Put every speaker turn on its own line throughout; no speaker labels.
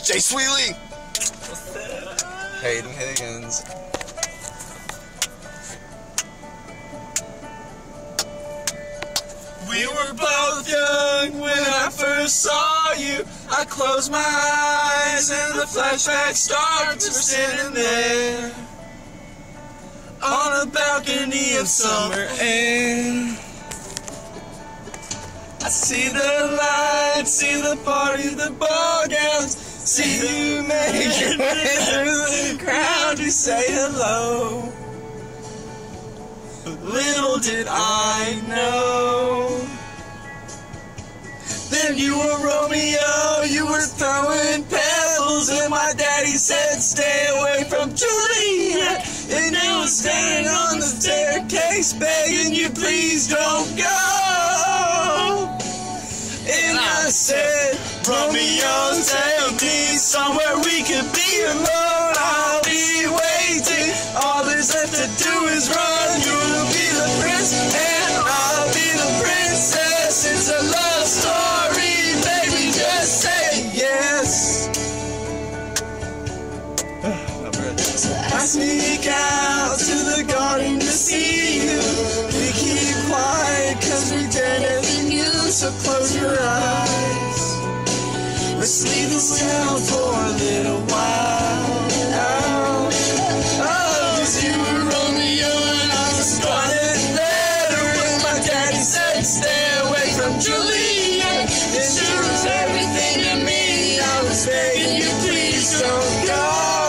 Jay Sweely. Hayden Higgins.
We were both young when I first saw you. I closed my eyes and the flashback starts. We're standing there on a balcony of summer air. I see the lights, see the party, the ball gowns, see you make your way through the crowd to say hello. But little did I know, then you were Romeo, you were throwing pebbles, and my daddy said stay away from Juliet, and I was standing on the staircase begging you please don't go. And I said, Romeo, take me somewhere we could be alone. I'll be waiting. All there's left to do is run. You'll be the prince and I'll be the princess. It's a love story, baby. Just say yes. I sneak out to the garden to see you. We keep quiet 'cause we dare never knew. So close your eyes. Let's leave this town for a little while. Oh, 'cause you were Romeo and I was Scarlet Letter. When my daddy said stay away from Juliet, and she was everything to me. I was begging you please don't go.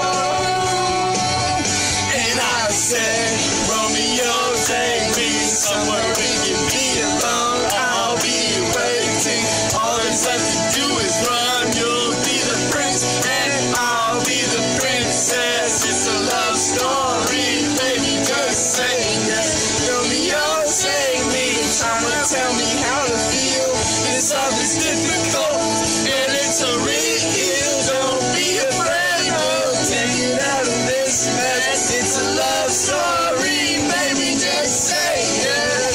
And I said, Romeo, take me somewhere we can be alone. I'll be waiting. All there's left to do is run. You'll be the prince and I'll be the princess. It's a love story, baby, just say yes. Romeo, save me. Time to tell me how to feel. This love is difficult and it's a real. Don't be afraid, we'll take it out of this mess. It's a love story, baby, just say yes.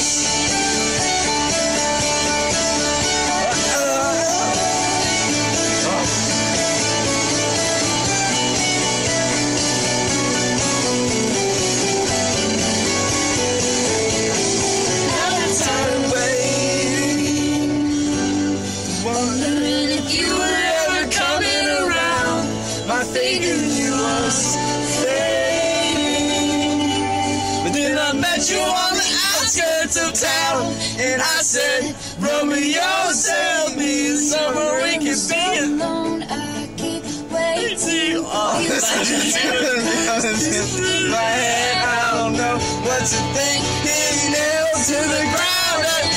Wondering if you were ever coming around. My faith in you was fading, but then I met you on the outskirts of town, and I said, Romeo, tell me somewhere we can be alone. I keep waiting. Oh, this is my head. I don't know what to think. Being nailed to the ground.